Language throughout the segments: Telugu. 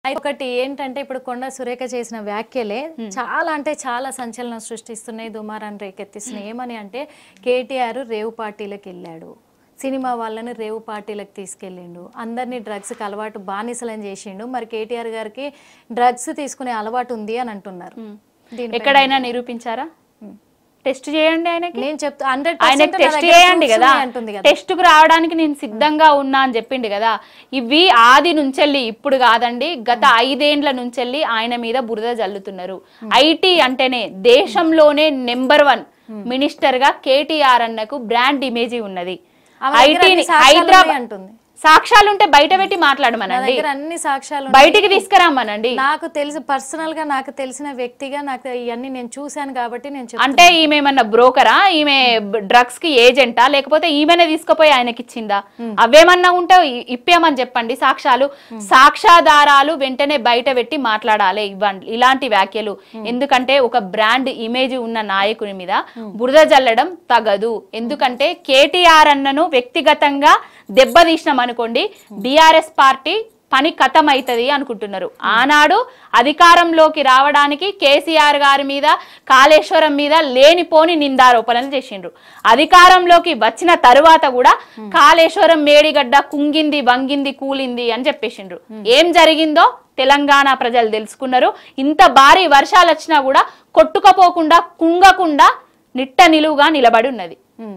ఒకటి ఏంటంటే ఇప్పుడు కొండా సురేఖ చేసిన వ్యాఖ్యలే చాలా అంటే చాలా సంచలనం సృష్టిస్తున్నాయి, దుమారాన్ని రేకెత్తిస్తున్నాయి. ఏమని అంటే కేటీఆర్ రేవు పార్టీలకు వెళ్ళాడు, సినిమా వాళ్ళని రేవు పార్టీలకు తీసుకెళ్ళిండు, అందరినీ డ్రగ్స్కి అలవాటు బానిసలని చేసిండు. మరి కేటీఆర్ గారికి డ్రగ్స్ తీసుకునే అలవాటు ఉంది అని అంటున్నారు. ఎక్కడైనా నిరూపించారా? టెస్ట్ చేయండి ఆయనకి. నేను చెప్తా ఆయనకి టెస్ట్ చేయండి కదా, టెస్ట్ కు రావడానికి నేను సిద్ధంగా ఉన్నా అని చెప్పిండు కదా. ఇవి ఆది నుంచెల్లి ఇప్పుడు కాదండి, గత 5 ఏండ్ల నుంచెల్లి ఆయన మీద బురద జల్లుతున్నారు. ఐటీ అంటేనే దేశంలోనే నెంబర్ 1 మినిస్టర్ గా కేటీఆర్ అన్నకు బ్రాండ్ ఇమేజ్ ఉన్నది. ఐటీని హైదరాబాద్ అంటుంది. సాక్ష్యాలుంటే బయట పెట్టి మాట్లాడమనండి, అన్ని సాక్ష్యాలు బయటికి తీసుకురామనండి. నాకు తెలిసి పర్సనల్ గా నాకు తెలిసిన వ్యక్తిగా నాకు ఇవన్నీ నేను చూశాను కాబట్టి నేను అంటే ఈమె ఏమన్నా బ్రోకరా, ఈమె డ్రగ్స్ కి ఏజెంటా, లేకపోతే ఈమెనే తీసుకుపోయి ఆయనకి ఇచ్చిందా? అవేమన్నా ఉంటే ఇప్పేమని చెప్పండి సాక్ష్యాలు. సాక్ష్యాధారాలు వెంటనే బయట పెట్టి మాట్లాడాలి ఇవ్వండి ఇలాంటి వ్యాఖ్యలు. ఎందుకంటే ఒక బ్రాండ్ ఇమేజ్ ఉన్న నాయకుని మీద బురద జల్లడం తగదు. ఎందుకంటే కేటీఆర్ అన్నను వ్యక్తిగతంగా దెబ్బతీసినాం అనుకోండి, బీఆర్ఎస్ పార్టీ పని కథం అవుతుంది అనుకుంటున్నారు. ఆనాడు అధికారంలోకి రావడానికి కేసీఆర్ గారి మీద, కాళేశ్వరం మీద లేనిపోని నిందారోపణలు చేసిండ్రు. అధికారంలోకి వచ్చిన తరువాత కూడా కాళేశ్వరం మేడిగడ్డ కుంగింది, వంగింది, కూలింది అని చెప్పేసిండ్రు. ఏం జరిగిందో తెలంగాణ ప్రజలు తెలుసుకున్నారు. ఇంత భారీ వర్షాలు వచ్చినా కూడా కొట్టుకపోకుండా, కుంగకుండా నిట్ట నిలువుగా నిలబడి ఉన్నది.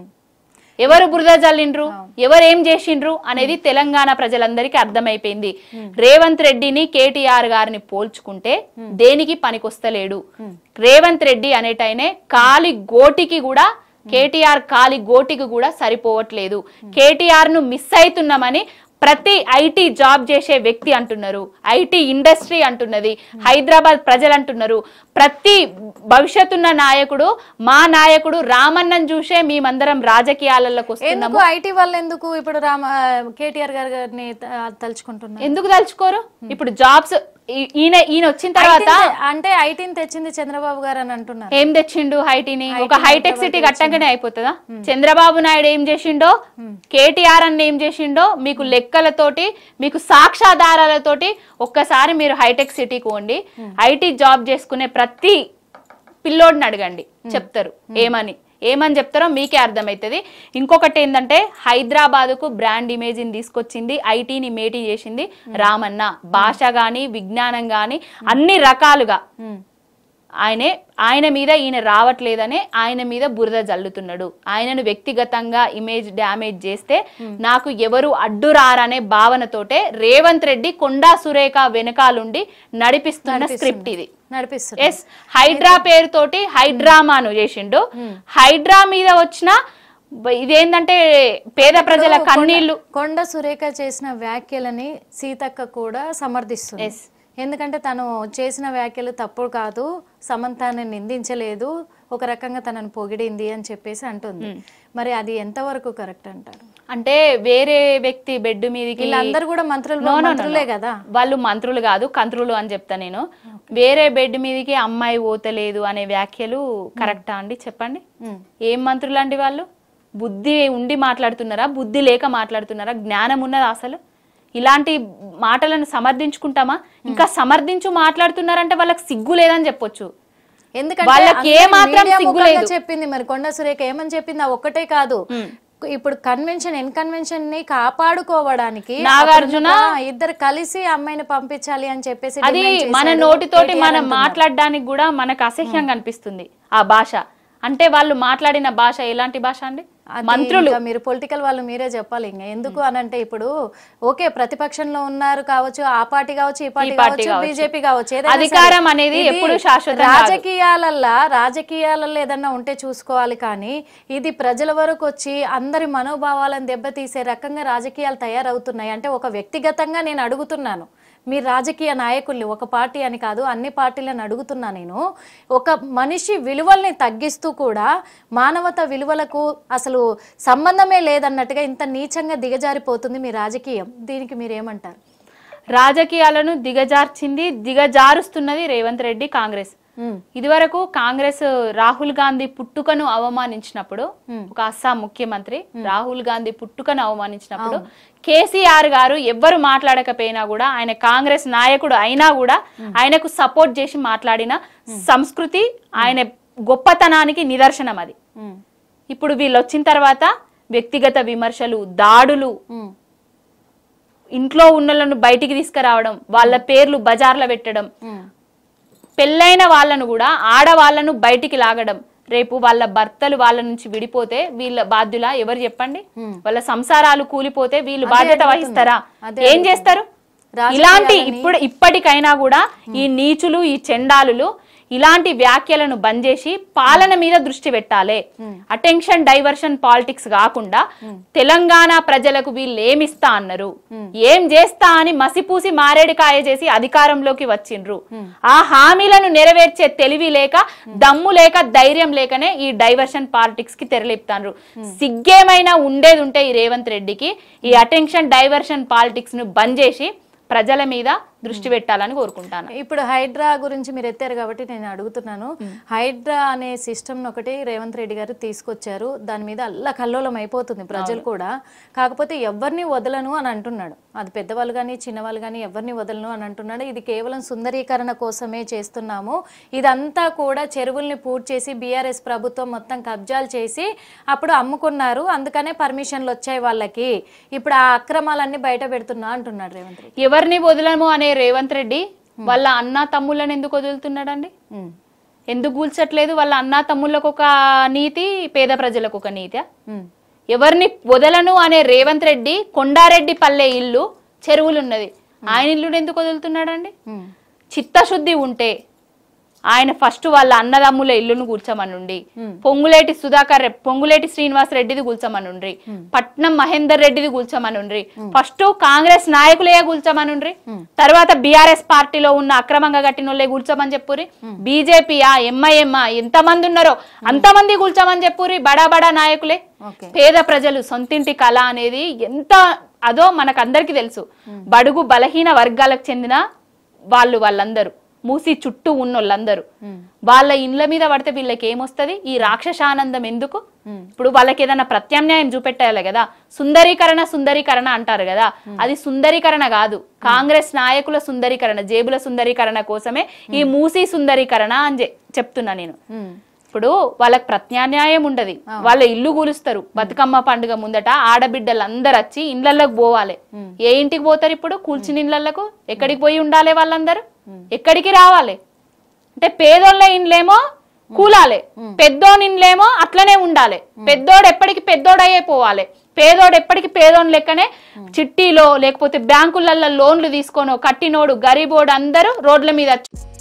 ఎవరు బురద జల్లిండ్రు, ఎవరేం చేసిండ్రు అనేది తెలంగాణ ప్రజలందరికీ అర్థమైపోయింది. రేవంత్ రెడ్డిని కేటీఆర్ గారిని పోల్చుకుంటే దేనికి పనికొస్తలేడు. రేవంత్ రెడ్డి అనేటైనే కాలి గోటికి కూడా, కేటీఆర్ కాలి గోటికి కూడా సరిపోవట్లేదు. కేటీఆర్ ను మిస్ అవుతున్నామని ప్రతి ఐటీ జాబ్ చేసే వ్యక్తి అంటున్నారు, ఐటీ ఇండస్ట్రీ అంటున్నది, హైదరాబాద్ ప్రజలు అంటున్నారు. ప్రతి భవిష్యత్తున్న నాయకుడు, మా నాయకుడు రామన్నను చూసే మేమందరం రాజకీయాలలోకి వస్తున్నాము. ఐటీ వాళ్ళు ఎందుకు ఇప్పుడు కేటీఆర్ గారిని తలుచుకుంటున్నారు? ఎందుకు తలుచుకోరు? ఇప్పుడు జాబ్స్ ఈయన వచ్చిన తర్వాత అంటే ఐటీని తెచ్చింది చంద్రబాబు గారు అని అంటున్నారు. ఏం తెచ్చిండు ఐటీని? ఒక హైటెక్ సిటీ కట్టంగానే అయిపోతుందా? చంద్రబాబు నాయుడు ఏం చేసిండో, కేటీఆర్ అన్న ఏం చేసిండో మీకు లెక్కలతోటి, మీకు సాక్ష్యాధారాలతోటి ఒక్కసారి మీరు హైటెక్ సిటీకి పోండి. ఐటీ జాబ్ చేసుకునే ప్రతి పిల్లోడిని అడగండి, చెప్తారు. ఏమని చెప్తారో మీకే అర్థమవుతుంది. ఇంకొకటి ఏంటంటే హైదరాబాద్కు బ్రాండ్ ఇమేజ్ని తీసుకొచ్చింది, ఐటీని మేటీ చేసింది రామన్న. భాష గాని, విజ్ఞానం గాని అన్ని రకాలుగా ఆయన మీద ఈయన రావట్లేదనే ఆయన మీద బురద జల్లుతున్నాడు. ఆయనను వ్యక్తిగతంగా ఇమేజ్ డ్యామేజ్ చేస్తే నాకు ఎవరు అడ్డు రారనే భావనతోటే రేవంత్ రెడ్డి కొండా సురేఖ వెనకాలుండి నడిపిస్తున్న స్క్రిప్ట్ ఇది. ఎస్, హైడ్రా పేరుతోటి హైడ్రామాను చేసిండు. హైడ్రా మీద వచ్చిన ఇదేంటంటే పేద ప్రజల కన్నీళ్లు. కొండా సురేఖ చేసిన వ్యాఖ్యలని సీతక్క కూడా సమర్థిస్తుంది. ఎందుకంటే తను చేసిన వ్యాఖ్యలు తప్పుడు కాదు, సమంతాన్ని నిందించలేదు, ఒక రకంగా తనను పొగిడింది అని చెప్పేసి అంటుంది. మరి అది ఎంతవరకు కరెక్ట్ అంటారు? అంటే వేరే వ్యక్తి బెడ్ మీదకి, వీళ్ళందరూ కూడా మంత్రులే కదా. వాళ్ళు మంత్రులు కాదు, కంత్రులు అని చెప్తా నేను. వేరే బెడ్ మీదకి అమ్మాయి పోతలేదు అనే వ్యాఖ్యలు కరెక్టా అండి? చెప్పండి. ఏం మంత్రులు అండి వాళ్ళు? బుద్ధి ఉండి మాట్లాడుతున్నారా, బుద్ధి లేక మాట్లాడుతున్నారా, జ్ఞానం ఉన్నదా అసలు? ఇలాంటి మాటలను సమర్థించుకుంటామా? ఇంకా సమర్థించు మాట్లాడుతున్నారంటే వాళ్ళకి సిగ్గు లేదని చెప్పొచ్చు. ఎందుకంటే వాళ్ళకి ఏ మాత్రం సిగ్గు లేదు చెప్పింది. మరి కొండా సురేఖ ఏమని చెప్పింది? ఒక్కటే కాదు, ఇప్పుడు కన్వెన్షన్ ని కాపాడుకోవడానికి నాగార్జున ఇద్దరు కలిసి అమ్మాయిని పంపించాలి అని చెప్పేసి, అది మన నోటితోటి మనం మాట్లాడడానికి కూడా మనకు అసహ్యంగా అనిపిస్తుంది. ఆ భాష అంటే వాళ్ళు మాట్లాడిన భాష ఎలాంటి భాష అండి? మంత్రులు. మీరు పొలిటికల్ వాళ్ళు మీరే చెప్పాలి. ఇంకా ఎందుకు అనంటే ఇప్పుడు ఓకే ప్రతిపక్షంలో ఉన్నారు కావచ్చు, ఆ పార్టీ కావచ్చు, ఈ పార్టీ కావచ్చు, బీజేపీ కావచ్చు, అధికారం అనేది ఎప్పుడు శాశ్వత. రాజకీయాలలో ఏదన్నా ఉంటే చూసుకోవాలి, కానీ ఇది ప్రజల వరకు వచ్చి అందరి మనోభావాలను దెబ్బతీసే రకంగా రాజకీయాలు తయారవుతున్నాయి. అంటే ఒక వ్యక్తిగతంగా నేను అడుగుతున్నాను, మీ రాజకీయ నాయకుల్ని, ఒక పార్టీ అని కాదు అన్ని పార్టీలను అడుగుతున్నా నేను, ఒక మనిషి విలువల్ని తగ్గిస్తూ కూడా మానవత విలువలకు అసలు సంబంధమే లేదన్నట్టుగా ఇంత నీచంగా దిగజారిపోతుంది మీ రాజకీయం. దీనికి మీరేమంటారు? రాజకీయాలను దిగజారుస్తున్నది రేవంత్ రెడ్డి, కాంగ్రెస్. ఇదివరకు కాంగ్రెస్ రాహుల్ గాంధీ పుట్టుకను అవమానించినప్పుడు, ఒక అస్సాం ముఖ్యమంత్రి రాహుల్ గాంధీ పుట్టుకను అవమానించినప్పుడు కేసీఆర్ గారు ఎవ్వరు మాట్లాడకపోయినా కూడా ఆయన కాంగ్రెస్ నాయకుడు అయినా కూడా ఆయనకు సపోర్ట్ చేసి మాట్లాడిన సంస్కృతి ఆయన గొప్పతనానికి నిదర్శనం అది. ఇప్పుడు వీళ్ళు వచ్చిన తర్వాత వ్యక్తిగత విమర్శలు, దాడులు, ఇంట్లో ఉన్నలను బయటికి తీసుకురావడం, వాళ్ళ పేర్లు బజార్లో పెట్టడం, పెళ్ళైన వాళ్ళను కూడా ఆడవాళ్లను బయటికి లాగడం, రేపు వాళ్ళ భర్తలు వాళ్ళ నుంచి విడిపోతే వీళ్ళ బాధ్యులా ఎవరు చెప్పండి? వాళ్ళ సంసారాలు కూలిపోతే వీళ్ళు బాధ్యత వహిస్తారా? ఏం చేస్తారు? ఇలాంటి ఇప్పటికైనా కూడా ఈ నీచులు, ఈ చెండాలులు ఇలాంటి వ్యాఖ్యలను బంద్ చేసి పాలన మీద దృష్టి పెట్టాలి. అటెన్షన్ డైవర్షన్ పాలిటిక్స్ కాకుండా తెలంగాణ ప్రజలకు వీళ్ళు ఏమిస్తా అన్నారు, ఏం చేస్తా అని మసిపూసి మారేడుకాయ చేసి అధికారంలోకి వచ్చిండ్రు. ఆ హామీలను నెరవేర్చే తెలివి లేక, దమ్ము లేక, ధైర్యం లేకనే ఈ డైవర్షన్ పాలిటిక్స్ కి తెరలేపుతాండ్రు. సిగ్గేమైనా ఉండేది ఉంటే ఈ రేవంత్ రెడ్డికి ఈ అటెన్షన్ డైవర్షన్ పాలిటిక్స్ ను బంద్ చేసి ప్రజల మీద దృష్టి పెట్టాలని కోరుకుంటాను. ఇప్పుడు హైడ్రా గురించి మీరు ఎత్తారు కాబట్టి నేను అడుగుతున్నాను. హైడ్రా అనే సిస్టమ్ ఒకటి రేవంత్ రెడ్డి గారు తీసుకొచ్చారు. దాని మీద అల్లకల్లోలం అయిపోతుంది ప్రజలు కూడా. కాకపోతే ఎవరిని వదలను అని అంటున్నాడు. అది పెద్దవాళ్ళు కానీ చిన్నవాళ్ళు కానీ ఎవరిని వదలను అని అంటున్నాడు. ఇది కేవలం సుందరీకరణ కోసమే చేస్తున్నాము, ఇదంతా కూడా చెరువుల్ని పూర్తి చేసి బీఆర్ఎస్ ప్రభుత్వం మొత్తం కబ్జాలు చేసి అప్పుడు అమ్ముకున్నారు, అందుకనే పర్మిషన్లు వచ్చాయి వాళ్ళకి, ఇప్పుడు ఆ అక్రమాలన్నీ బయట పెడుతున్నా అంటున్నాడు రేవంత్ రెడ్డి. ఎవరిని వదలము అనే రేవంత్ రెడ్డి వాళ్ళ అన్నా తమ్ముళ్ళని ఎందుకు వదులుతున్నాడండి? ఎందుకు కూల్చట్లేదు? వాళ్ళ అన్నా తమ్ముళ్ళకు ఒక నీతి, పేద ప్రజలకు ఒక నీతి. ఎవరిని వదలను అనే రేవంత్ రెడ్డి కొండారెడ్డి పల్లె ఇల్లు చెరువులున్నది, ఆయన ఇల్లు ఎందుకు వదులుతున్నాడండి? చిత్తశుద్ధి ఉంటే ఆయన ఫస్ట్ వాళ్ళ అన్నదమ్ముల ఇల్లును కూర్చోమనుండి, పొంగులేటి శ్రీనివాస్ రెడ్డిది కూర్చోమనుండ్రి, పట్నం మహేందర్ రెడ్డిది కూర్చోమనుండ్రి, ఫస్ట్ కాంగ్రెస్ నాయకులే కూర్చోమనుండ్రి, తర్వాత బీఆర్ఎస్ పార్టీలో ఉన్న అక్రమంగా కట్టిన వాళ్ళే కూర్చోమని చెప్పురి, బీజేపీయా ఎంఐఎం ఎంతమంది ఉన్నారో అంతమంది కూర్చోమని చెప్పురి, బడా బడా నాయకులే. పేద ప్రజలు సొంతింటి కళ అనేది ఎంత అదో మనకు అందరికి తెలుసు. బడుగు బలహీన వర్గాలకు చెందిన వాళ్ళందరూ మూసి చుట్టూ ఉన్నోళ్ళందరూ వాళ్ళ ఇండ్ల మీద పడితే వీళ్ళకి ఏమొస్తుంది? ఈ రాక్షసానందం ఎందుకు? ఇప్పుడు వాళ్ళకి ఏదైనా ప్రత్యామ్నాయం చూపెట్టాలి కదా. సుందరీకరణ అంటారు కదా, అది సుందరీకరణ కాదు, కాంగ్రెస్ నాయకుల సుందరీకరణ, జేబుల సుందరీకరణ కోసమే ఈ మూసి సుందరీకరణ అని చెప్తున్నా నేను. ఇప్పుడు వాళ్ళకి ప్రత్యామ్నాయం ఉండదు, వాళ్ళ ఇల్లు కూలుస్తారు. బతుకమ్మ పండుగ ముందట ఆడబిడ్డలు అందరు వచ్చి ఇండ్లలోకి పోవాలి. ఏ ఇంటికి పోతారు ఇప్పుడు? కూల్చిన ఇండ్లకు ఎక్కడికి పోయి ఉండాలి? వాళ్ళందరూ ఎక్కడికి రావాలి? అంటే పేదోళ్ళ ఇండ్లేమో కూలాలి, పెద్దోని ఇండ్లేమో అట్లనే ఉండాలి. పెద్దోడు ఎప్పటికి పెద్దోడయ్యే పోవాలి, పేదోడు ఎప్పటికి పేదోని లెక్కనే చిట్టీలో లేకపోతే బ్యాంకులలో లోన్లు తీసుకోనో కట్టినోడు గరీబోడు అందరూ రోడ్ల మీద